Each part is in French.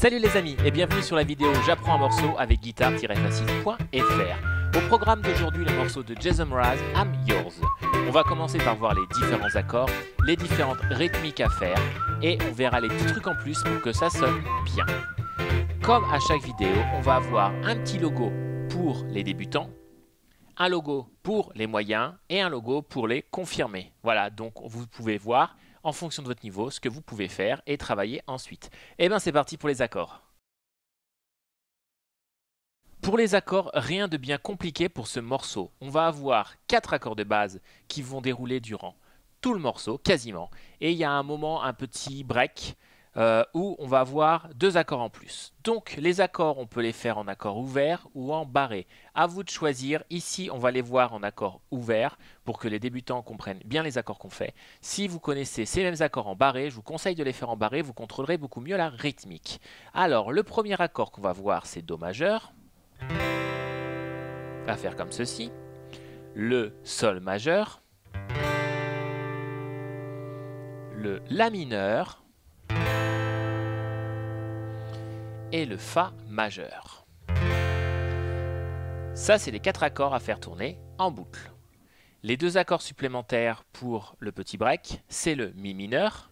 Salut les amis et bienvenue sur la vidéo J'apprends un morceau avec guitare-facile.fr. Au programme d'aujourd'hui, le morceau de Jason Mraz, I'm Yours. On va commencer par voir les différents accords, les différentes rythmiques à faire et on verra les petits trucs en plus pour que ça sonne bien. Comme à chaque vidéo, on va avoir un petit logo pour les débutants, un logo pour les moyens et un logo pour les confirmés. Voilà, donc vous pouvez voir en fonction de votre niveau ce que vous pouvez faire et travailler ensuite. Et bien c'est parti pour les accords. Pour les accords, rien de bien compliqué pour ce morceau. On va avoir 4 accords de base qui vont dérouler durant tout le morceau, quasiment. Et il y a un moment, un petit break, où on va avoir 2 accords en plus. Donc les accords, on peut les faire en accord ouvert ou en barré. À vous de choisir. Ici, on va les voir en accord ouvert pour que les débutants comprennent bien les accords qu'on fait. Si vous connaissez ces mêmes accords en barré, je vous conseille de les faire en barré, vous contrôlerez beaucoup mieux la rythmique. Alors, le premier accord qu'on va voir, c'est Do majeur. À faire comme ceci. Le Sol majeur. Le La mineur. Et le Fa majeur. Ça, c'est les 4 accords à faire tourner en boucle. Les 2 accords supplémentaires pour le petit break, c'est le Mi mineur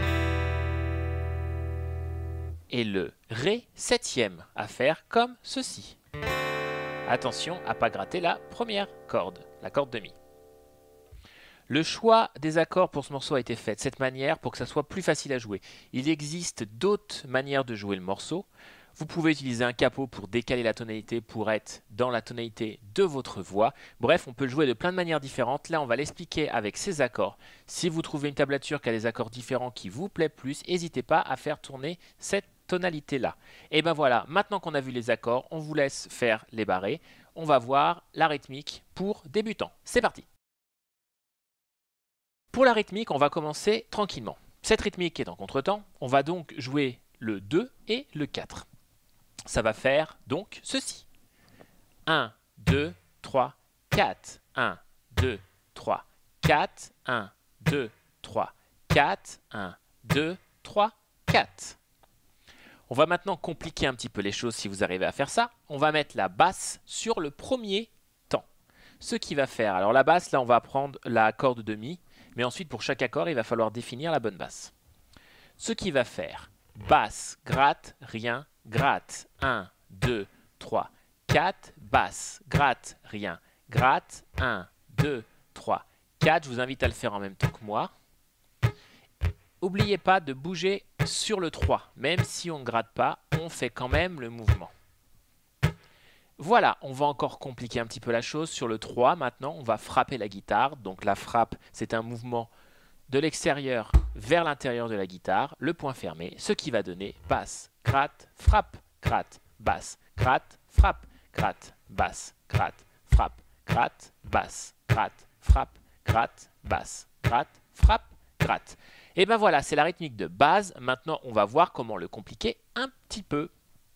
et le Ré septième à faire comme ceci. Attention à ne pas gratter la première corde, la corde de Mi. Le choix des accords pour ce morceau a été fait de cette manière pour que ça soit plus facile à jouer. Il existe d'autres manières de jouer le morceau. Vous pouvez utiliser un capot pour décaler la tonalité pour être dans la tonalité de votre voix. Bref, on peut le jouer de plein de manières différentes. Là, on va l'expliquer avec ces accords. Si vous trouvez une tablature qui a des accords différents qui vous plaît plus, n'hésitez pas à faire tourner cette tonalité-là. Et ben voilà, maintenant qu'on a vu les accords, on vous laisse faire les barrés. On va voir la rythmique pour débutants. C'est parti! Pour la rythmique, on va commencer tranquillement. Cette rythmique est en contretemps. On va donc jouer le 2 et le 4. Ça va faire donc ceci. 1, 2, 3, 4. 1, 2, 3, 4. 1, 2, 3, 4. 1, 2, 3, 4. On va maintenant compliquer un petit peu les choses si vous arrivez à faire ça. On va mettre la basse sur le premier temps. Ce qui va faire, alors la basse, là on va prendre la corde de Mi. Mais ensuite, pour chaque accord, il va falloir définir la bonne basse. Ce qui va faire basse, gratte, rien, gratte. 1, 2, 3, 4. Basse, gratte, rien, gratte. 1, 2, 3, 4. Je vous invite à le faire en même temps que moi. N'oubliez pas de bouger sur le 3. Même si on ne gratte pas, on fait quand même le mouvement. Voilà, on va encore compliquer un petit peu la chose. Sur le 3, maintenant, on va frapper la guitare. Donc la frappe, c'est un mouvement de l'extérieur vers l'intérieur de la guitare, le poing fermé, ce qui va donner basse, gratte, frappe, gratte, basse, gratte, frappe, gratte, basse, gratte, frappe, gratte, basse, gratte, frappe, gratte, basse, gratte, frappe, gratte. Et ben voilà, c'est la rythmique de base. Maintenant, on va voir comment le compliquer un petit peu.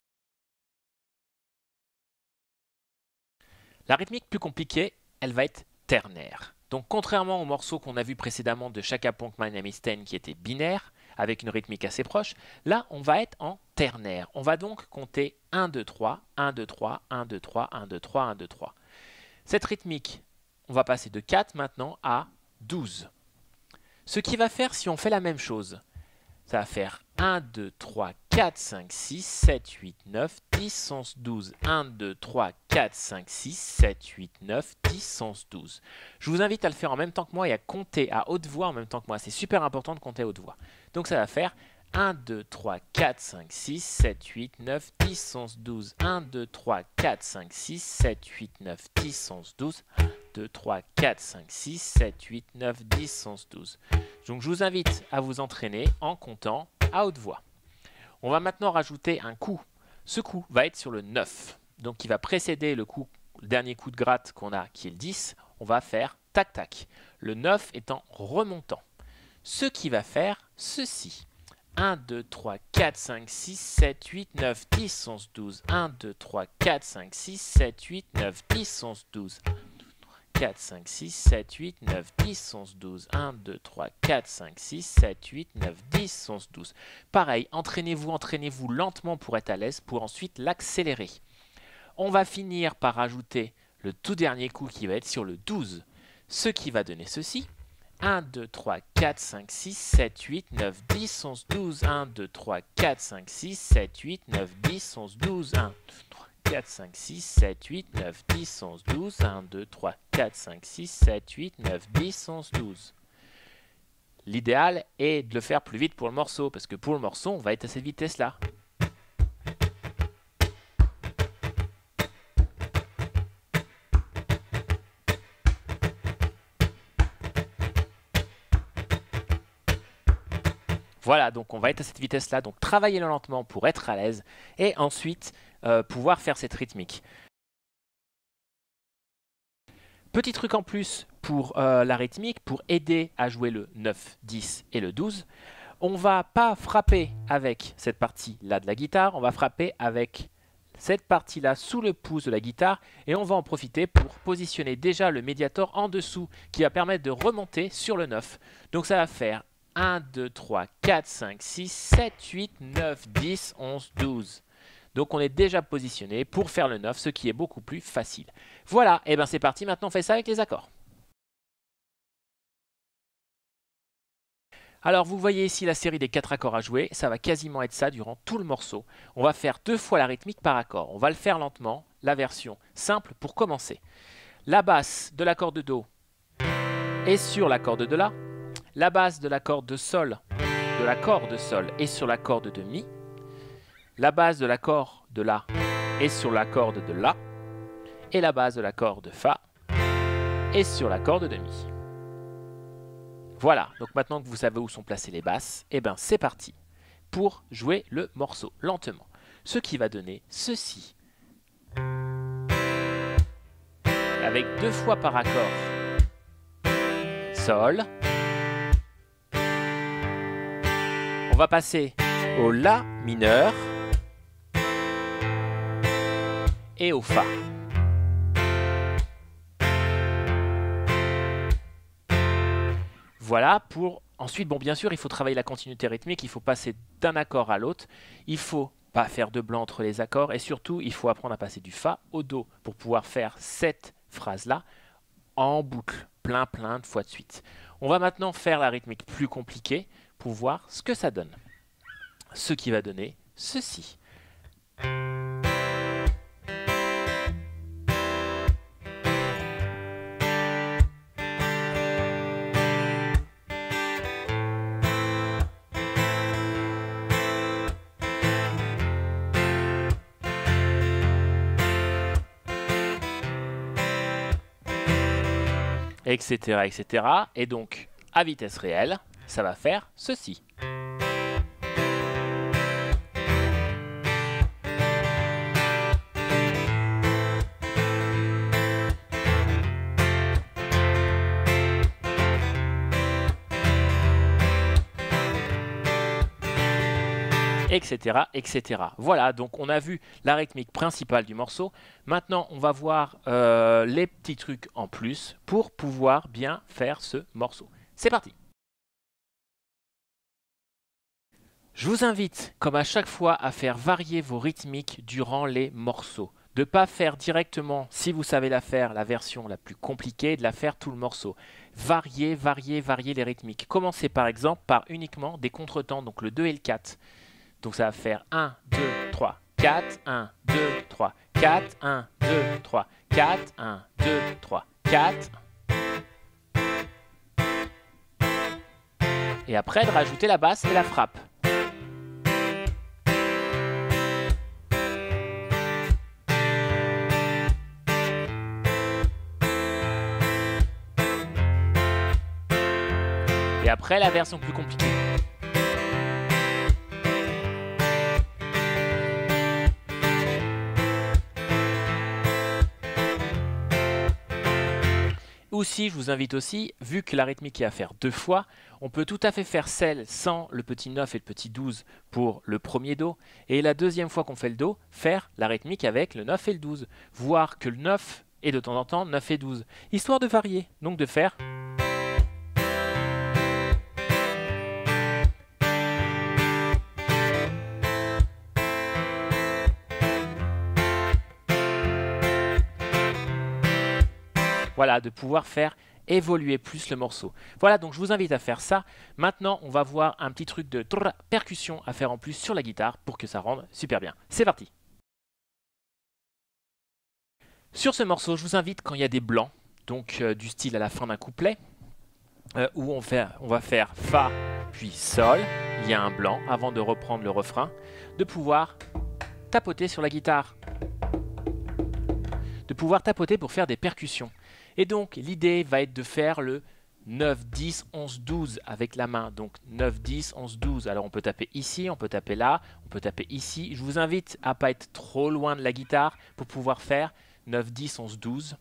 La rythmique plus compliquée, elle va être ternaire. Donc contrairement au morceau qu'on a vu précédemment de Chaka Ponk My Name is Ten qui était binaire, avec une rythmique assez proche, là on va être en ternaire. On va donc compter 1, 2, 3, 1, 2, 3, 1, 2, 3, 1, 2, 3, 1, 2, 3. Cette rythmique, on va passer de 4 maintenant à 12. Ce qui va faire si on fait la même chose, ça va faire 1, 2, 3, 4, 5, 6, 7, 8, 9, 10, 11, 12. 1, 2, 3, 4, 5, 6, 7, 8, 9, 10, 11, 12. Je vous invite à le faire en même temps que moi et à compter à haute voix en même temps que moi. C'est super important de compter à haute voix. Donc ça va faire 1, 2, 3, 4, 5, 6, 7, 8, 9, 10, 11, 12. 1, 2, 3, 4, 5, 6, 7, 8, 9, 10, 11, 12. 1, 2, 3, 4, 5, 6, 7, 8, 9, 10, 11, 12. Donc je vous invite à vous entraîner en comptant à haute voix. On va maintenant rajouter un coup. Ce coup va être sur le 9. Donc qui va précéder le dernier coup de gratte qu'on a qui est le 10. On va faire tac tac. Le 9 étant remontant. Ce qui va faire ceci. 1, 2, 3, 4, 5, 6, 7, 8, 9, 10, 11, 12. 1, 2, 3, 4, 5, 6, 7, 8, 9, 10, 11, 12. 1, 2, 3, 4, 5, 6, 7, 8, 9, 10, 11, 12. 1, 2, 3, 4, 5, 6, 7, 8, 9, 10, 11, 12. Pareil, entraînez-vous lentement pour être à l'aise, pour ensuite l'accélérer. On va finir par rajouter le tout dernier coup qui va être sur le 12, ce qui va donner ceci. 1, 2, 3, 4, 5, 6, 7, 8, 9, 10, 11, 12. 1, 2, 3, 4, 5, 6, 7, 8, 9, 10, 11, 12. 1, 2, 3, 4, 5, 6, 7, 8, 9, 10, 11, 12. 1, 2, 3, 4, 5, 6, 7, 8, 9, 10, 11, 12. L'idéal est de le faire plus vite pour le morceau, parce que pour le morceau, on va être à cette vitesse-là. Voilà, donc on va être à cette vitesse-là, donc travaillez lentement pour être à l'aise et ensuite pouvoir faire cette rythmique. Petit truc en plus pour la rythmique, pour aider à jouer le 9, 10 et le 12, on ne va pas frapper avec cette partie-là de la guitare, on va frapper avec cette partie-là sous le pouce de la guitare et on va en profiter pour positionner déjà le médiator en dessous qui va permettre de remonter sur le 9. Donc ça va faire 1, 2, 3, 4, 5, 6, 7, 8, 9, 10, 11, 12. Donc on est déjà positionné pour faire le 9, ce qui est beaucoup plus facile. Voilà, et bien c'est parti, maintenant on fait ça avec les accords. Alors vous voyez ici la série des 4 accords à jouer, ça va quasiment être ça durant tout le morceau. On va faire 2 fois la rythmique par accord, on va le faire lentement, la version simple pour commencer. La basse de l'accord de Do est sur l'accord de La. La basse de l'accord de Sol, est sur l'accord de Mi. La basse de l'accord de La est sur l'accord de La. Et la basse de l'accord de Fa est sur l'accord de Mi. Voilà, donc maintenant que vous savez où sont placées les basses, et bien c'est parti pour jouer le morceau lentement. Ce qui va donner ceci. Avec 2 fois par accord. Sol. On va passer au La mineur et au Fa. Voilà pour... Ensuite, bon, bien sûr, il faut travailler la continuité rythmique, il faut passer d'un accord à l'autre, il ne faut pas faire de blanc entre les accords et surtout, il faut apprendre à passer du Fa au Do pour pouvoir faire cette phrase-là en boucle, plein de fois de suite. On va maintenant faire la rythmique plus compliquée pour voir ce que ça donne. Ce qui va donner ceci. Etc., etc. Et donc, à vitesse réelle, ça va faire ceci. Etc., etc. Voilà, donc on a vu la rythmique principale du morceau. Maintenant, on va voir les petits trucs en plus pour pouvoir bien faire ce morceau. C'est parti! Je vous invite, comme à chaque fois, à faire varier vos rythmiques durant les morceaux. De ne pas faire directement, si vous savez la faire, la version la plus compliquée, de la faire tout le morceau. Varier les rythmiques. Commencez par exemple par uniquement des contretemps, donc le 2 et le 4. Donc ça va faire 1, 2, 3, 4, 1, 2, 3, 4, 1, 2, 3, 4, 1, 2, 3, 4. Et après de rajouter la basse et la frappe. Et après la version plus compliquée. Aussi, je vous invite aussi, vu que la rythmique est à faire 2 fois, on peut tout à fait faire celle sans le petit 9 et le petit 12 pour le premier Do, et la deuxième fois qu'on fait le Do, faire la rythmique avec le 9 et le 12. Voir que le 9 et de temps en temps 9 et 12, histoire de varier, donc de faire... Voilà, de pouvoir faire évoluer plus le morceau. Voilà, donc je vous invite à faire ça. Maintenant, on va voir un petit truc de percussion à faire en plus sur la guitare pour que ça rende super bien. C'est parti! Sur ce morceau, je vous invite quand il y a des blancs, donc du style à la fin d'un couplet, où on va faire Fa puis Sol, il y a un blanc avant de reprendre le refrain, de pouvoir tapoter sur la guitare. De pouvoir tapoter pour faire des percussions. Et donc l'idée va être de faire le 9, 10, 11, 12 avec la main. Donc 9, 10, 11, 12. Alors on peut taper ici, on peut taper là, on peut taper ici. Je vous invite à ne pas être trop loin de la guitare pour pouvoir faire 9, 10, 11, 12.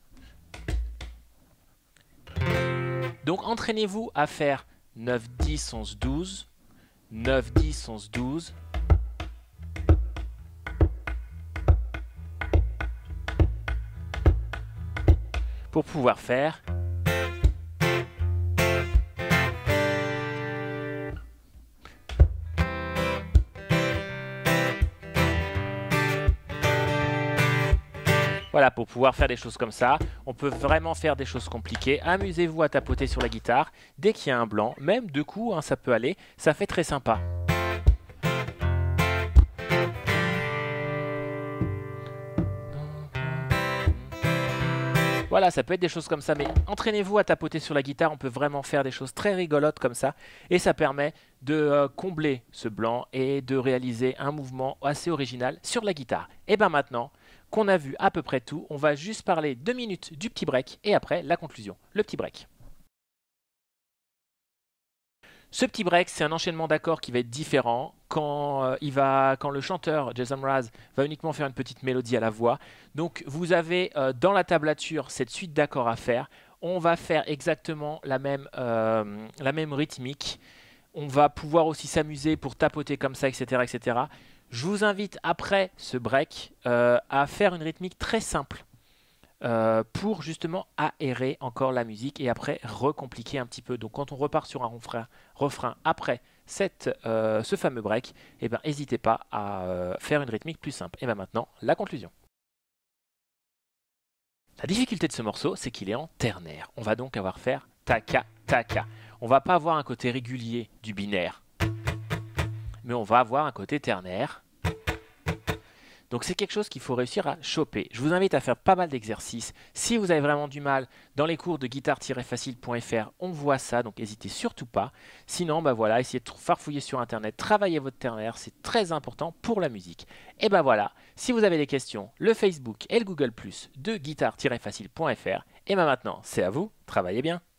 Donc entraînez-vous à faire 9, 10, 11, 12. 9, 10, 11, 12. Pour pouvoir faire voilà, pour pouvoir faire des choses comme ça. On peut vraiment faire des choses compliquées. Amusez-vous à tapoter sur la guitare. Dès qu'il y a un blanc, même deux coups, hein, ça peut aller. Ça fait très sympa. Voilà, ça peut être des choses comme ça, mais entraînez-vous à tapoter sur la guitare, on peut vraiment faire des choses très rigolotes comme ça, et ça permet de combler ce blanc et de réaliser un mouvement assez original sur la guitare. Et bien maintenant qu'on a vu à peu près tout, on va juste parler 2 minutes du petit break, et après la conclusion, le petit break. Ce petit break, c'est un enchaînement d'accords qui va être différent quand le chanteur Jason Mraz va uniquement faire une petite mélodie à la voix. Donc vous avez dans la tablature cette suite d'accords à faire. On va faire exactement la même rythmique. On va pouvoir aussi s'amuser pour tapoter comme ça, etc., etc. Je vous invite après ce break à faire une rythmique très simple. Pour justement aérer encore la musique et après recompliquer un petit peu. Donc quand on repart sur un refrain après ce fameux break, eh ben, n'hésitez pas à faire une rythmique plus simple. Et bien maintenant, la conclusion. La difficulté de ce morceau, c'est qu'il est en ternaire. On va donc avoir faire taka, taka. On va pas avoir un côté régulier du binaire, mais on va avoir un côté ternaire. Donc c'est quelque chose qu'il faut réussir à choper. Je vous invite à faire pas mal d'exercices. Si vous avez vraiment du mal, dans les cours de guitare-facile.fr, on voit ça, donc n'hésitez surtout pas. Sinon, bah voilà, essayez de farfouiller sur Internet, travaillez votre ternaire, c'est très important pour la musique. Et ben voilà, si vous avez des questions, le Facebook et le Google+, de guitare-facile.fr. Et ben maintenant, c'est à vous, travaillez bien.